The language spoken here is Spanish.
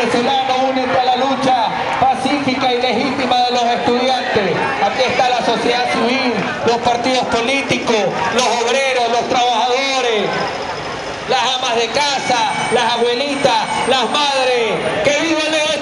venezolano, únete a la lucha pacífica y legítima de los estudiantes. Aquí está la sociedad civil, los partidos políticos, los obreros, los trabajadores, las amas de casa, las abuelitas, las madres. ¡Que viva el